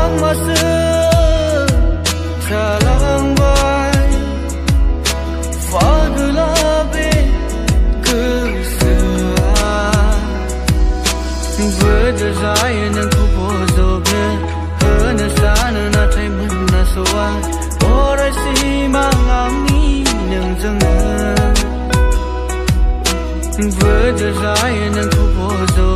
masih salang bay faglabe kusua berdesire nang kubozo be hana sana na taimun na soa ora si mangami nang janga berdesire nang kubozo